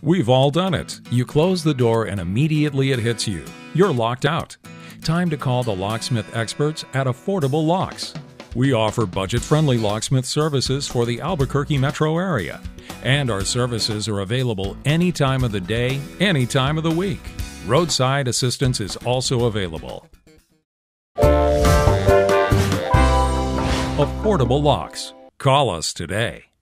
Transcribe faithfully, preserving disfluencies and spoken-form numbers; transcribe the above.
We've all done it. You close the door and immediately it hits you. You're locked out. Time to call the locksmith experts at Affordable Locks. We offer budget-friendly locksmith services for the Albuquerque metro area, and our services are available any time of the day, any time of the week. Roadside assistance is also available. Affordable Locks. Call us today.